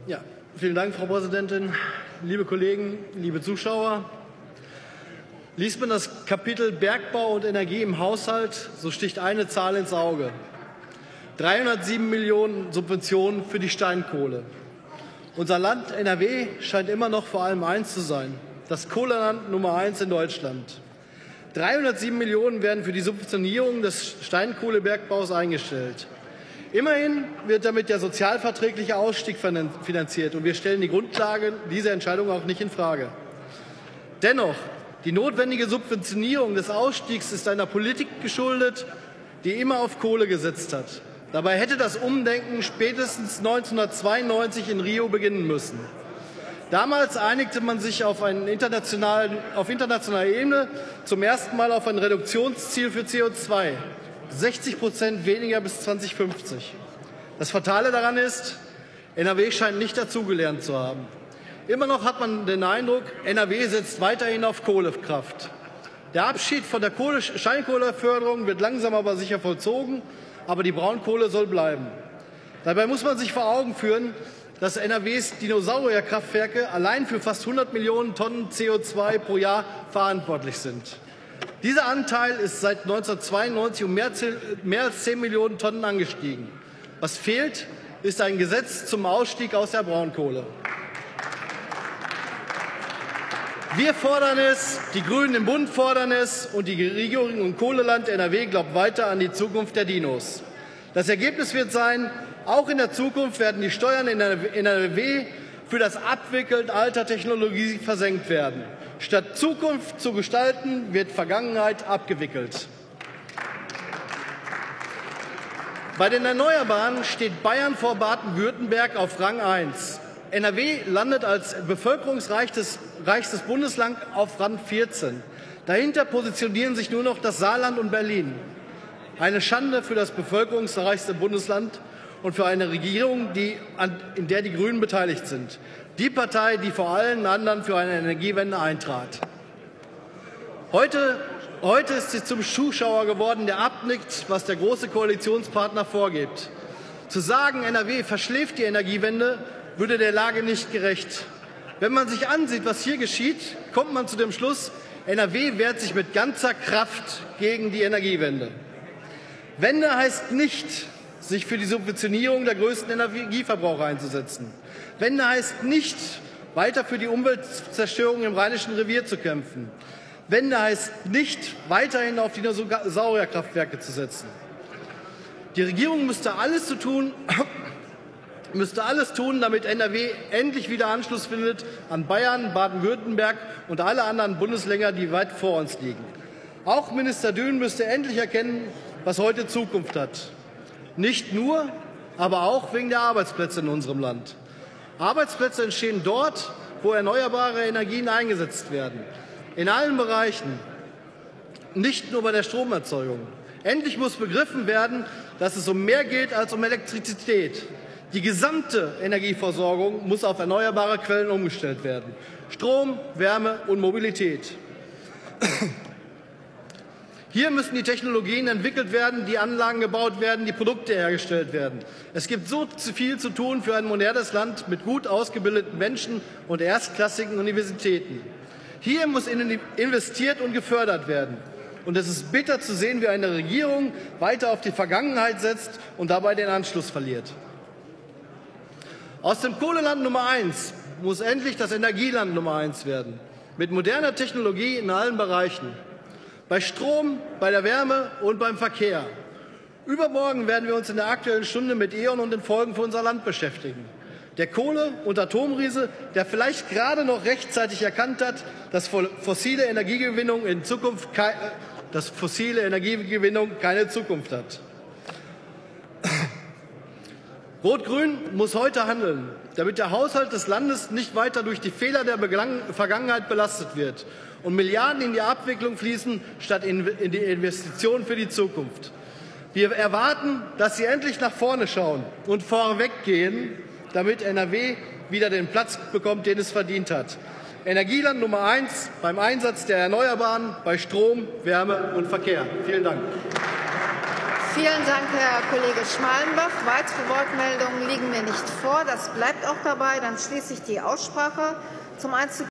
Ja, vielen Dank, Frau Präsidentin. Liebe Kollegen, liebe Zuschauer, liest man das Kapitel Bergbau und Energie im Haushalt, so sticht eine Zahl ins Auge: 307 Millionen Subventionen für die Steinkohle. Unser Land NRW scheint immer noch vor allem eins zu sein: das Kohleland Nummer 1 in Deutschland. 307 Millionen werden für die Subventionierung des Steinkohlebergbaus eingestellt. Immerhin wird damit der sozialverträgliche Ausstieg finanziert, und wir stellen die Grundlage dieser Entscheidung auch nicht infrage. Dennoch, die notwendige Subventionierung des Ausstiegs ist einer Politik geschuldet, die immer auf Kohle gesetzt hat. Dabei hätte das Umdenken spätestens 1992 in Rio beginnen müssen. Damals einigte man sich auf internationaler Ebene zum ersten Mal auf ein Reduktionsziel für CO2. 60% weniger bis 2050. Das Fatale daran ist, NRW scheint nicht dazugelernt zu haben. Immer noch hat man den Eindruck, NRW setzt weiterhin auf Kohlekraft. Der Abschied von der Steinkohleförderung wird langsam aber sicher vollzogen, aber die Braunkohle soll bleiben. Dabei muss man sich vor Augen führen, dass NRWs Dinosaurierkraftwerke allein für fast 100 Millionen Tonnen CO2 pro Jahr verantwortlich sind. Dieser Anteil ist seit 1992 um mehr als 10 Millionen Tonnen angestiegen. Was fehlt, ist ein Gesetz zum Ausstieg aus der Braunkohle. Wir fordern es, die Grünen im Bund fordern es, und die Regierung im Kohleland NRW glaubt weiter an die Zukunft der Dinos. Das Ergebnis wird sein, auch in der Zukunft werden die Steuern in NRW für das Abwickeln alter Technologie versenkt werden. Statt Zukunft zu gestalten, wird Vergangenheit abgewickelt. Bei den Erneuerbaren steht Bayern vor Baden-Württemberg auf Rang 1. NRW landet als bevölkerungsreichstes Bundesland auf Rang 14. Dahinter positionieren sich nur noch das Saarland und Berlin. Eine Schande für das bevölkerungsreichste Bundesland und für eine Regierung, in der die Grünen beteiligt sind. Die Partei, die vor allen anderen für eine Energiewende eintrat. Heute ist sie zum Zuschauer geworden, der abnickt, was der große Koalitionspartner vorgibt. Zu sagen, NRW verschläft die Energiewende, würde der Lage nicht gerecht. Wenn man sich ansieht, was hier geschieht, kommt man zu dem Schluss, NRW wehrt sich mit ganzer Kraft gegen die Energiewende. Wende heißt nicht, sich für die Subventionierung der größten Energieverbraucher einzusetzen. Wende heißt nicht, weiter für die Umweltzerstörung im Rheinischen Revier zu kämpfen. Wende heißt nicht, weiterhin auf Dinosaurierkraftwerke zu setzen. Die Regierung müsste alles tun, damit NRW endlich wieder Anschluss findet an Bayern, Baden-Württemberg und alle anderen Bundesländer, die weit vor uns liegen. Auch Minister Dünn müsste endlich erkennen, was heute Zukunft hat. Nicht nur, aber auch wegen der Arbeitsplätze in unserem Land. Arbeitsplätze entstehen dort, wo erneuerbare Energien eingesetzt werden. In allen Bereichen, nicht nur bei der Stromerzeugung. Endlich muss begriffen werden, dass es um mehr geht als um Elektrizität. Die gesamte Energieversorgung muss auf erneuerbare Quellen umgestellt werden. Strom, Wärme und Mobilität. Hier müssen die Technologien entwickelt werden, die Anlagen gebaut werden, die Produkte hergestellt werden. Es gibt so viel zu tun für ein modernes Land mit gut ausgebildeten Menschen und erstklassigen Universitäten. Hier muss investiert und gefördert werden. Und es ist bitter zu sehen, wie eine Regierung weiter auf die Vergangenheit setzt und dabei den Anschluss verliert. Aus dem Kohleland Nummer 1 muss endlich das Energieland Nummer 1 werden. Mit moderner Technologie in allen Bereichen. Bei Strom, bei der Wärme und beim Verkehr. Übermorgen werden wir uns in der Aktuellen Stunde mit E.ON und den Folgen für unser Land beschäftigen. Der Kohle- und Atomriese, der vielleicht gerade noch rechtzeitig erkannt hat, dass fossile Energiegewinnung keine Zukunft hat. Rot-Grün muss heute handeln, damit der Haushalt des Landes nicht weiter durch die Fehler der Vergangenheit belastet wird und Milliarden in die Abwicklung fließen, statt in die Investitionen für die Zukunft. Wir erwarten, dass Sie endlich nach vorne schauen und vorweggehen, damit NRW wieder den Platz bekommt, den es verdient hat. Energieland Nummer 1 beim Einsatz der Erneuerbaren, bei Strom, Wärme und Verkehr. Vielen Dank. Vielen Dank, Herr Kollege Schmalenbach. Weitere Wortmeldungen liegen mir nicht vor. Ja, das bleibt auch dabei. Dann schließe ich die Aussprache. Zum Einzug